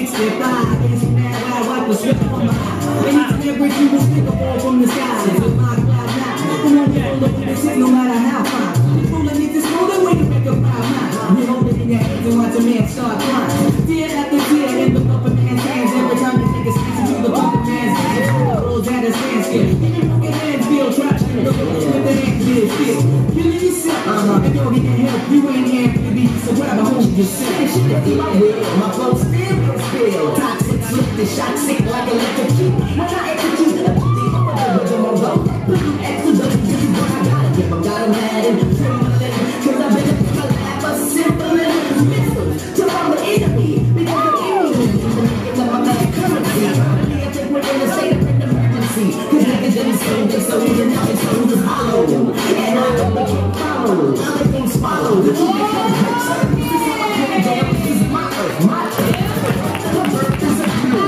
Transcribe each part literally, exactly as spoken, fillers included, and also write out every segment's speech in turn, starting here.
sixty-five. It's mad when I wipe the sweat from my eye. Anytime every you will stick a ball from the sky. It's my cloud nine. The one you roll up in the shit no matter how fine. Rolling it this roller when you make a five nine. You hold it in your hands and watch a man start crying. Tear after tear in the upper man's hands. Every time you take a stance into the upper man's hands. Rolls at a standstill. Even broken hands feel trash. Look at what the hands feel still. Killing yourself. Uh-huh. And though he can help, you ain't here to be. So grab a hold of yourself. Shit that be my will. My clothes still will spill. Toxic, slip the shot sick like electrocute. When I execute the thing, I'm gonna rhythm on road. Put you extra dirty, this is what I gotta give. I got 'em mad and trim my living. Cause I've been a collab of simple little missiles. To all the enemy. Because the enemy is the niggas of my bad currency. I think we're in a state of an emergency. Cause niggas didn't say they so easy, now they so easy hollow. And I know they can't follow. Other things follow. The truth becomes hurt. This is how I put down. This is my earth, my earth. The earth is a view.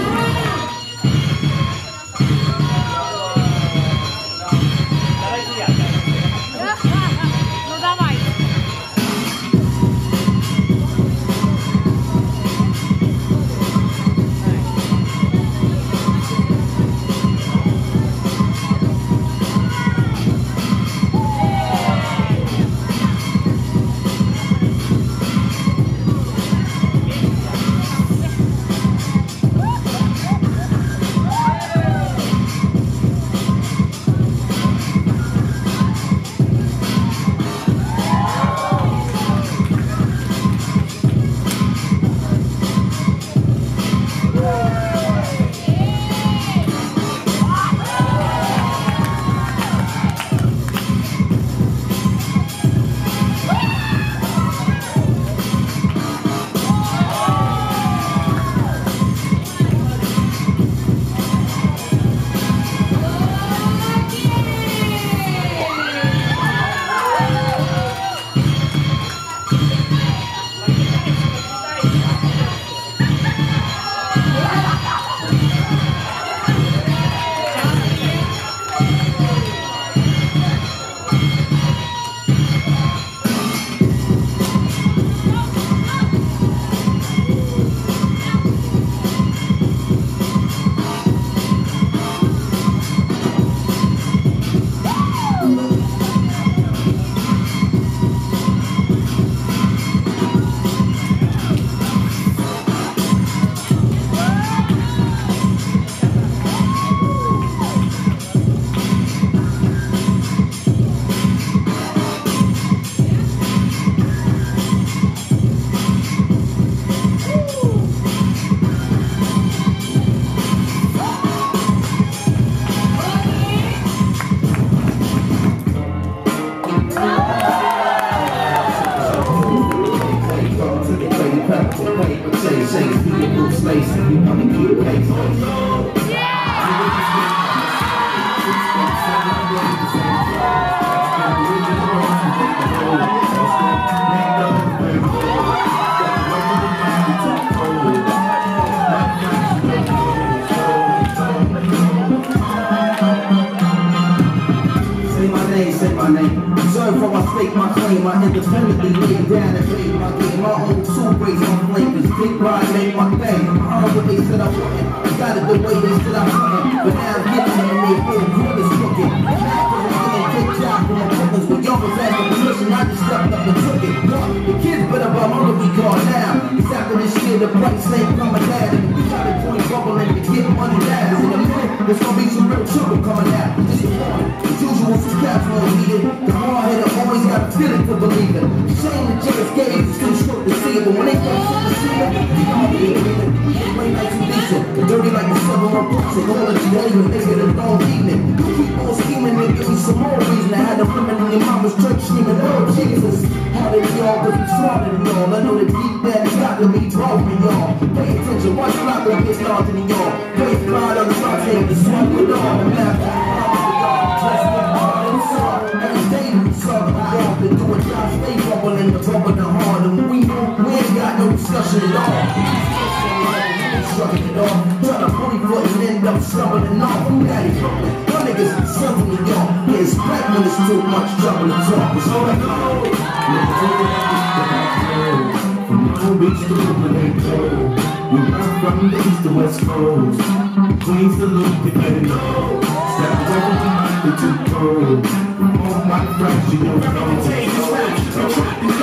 I independently laid down and played my game. My own two ways on flavors. Big pride made my thing. I heard what they said I wouldn't. I got it the way they said I couldn't. But now I'm getting it and they both brothers cooking. Mad cause I'm getting kicked out from the brothers. When y'all was asking permission, I just stepped up and took it. Look, the kids better run on the we call now. Cause after this year, the price ain't coming down. And we got a point bubbling to get money down. In a minute, there's gonna be some real trouble coming out. Just a warning. As usual, some caps won't need it. The hard-headed always got a feeling to believe it. Shame that J F K is too short to see it. But when they come to the scene, you don't believe it. Play like you decent. Dirty like the summer on books. And all that you hate when they get a long evening. You keep on scheming and give me some more reason. I had a women in your mama's church screaming, Lord Jesus. How did y'all cause we smarter than y'all? I know that deep down it's got to be wrong than y'all. Pay attention, watch your not gonna get larger than y'all. Praise God on the front table to swap it all. And laugh at every day we saw the y'all been doing jobs, stay bubbling the bubble the hard. And we know we ain't got no discussion at all. Struggling it off, trying to bully foot and end up stumbling off. Who had it from? Y'all niggas is something to y'all. Yeah, it's black when it's too much trouble to talk. It's all I know. From the two beats to the We run from the east to west coast. Queens to Luke, you better know. Step away from the too cold. On my friends, you don't know.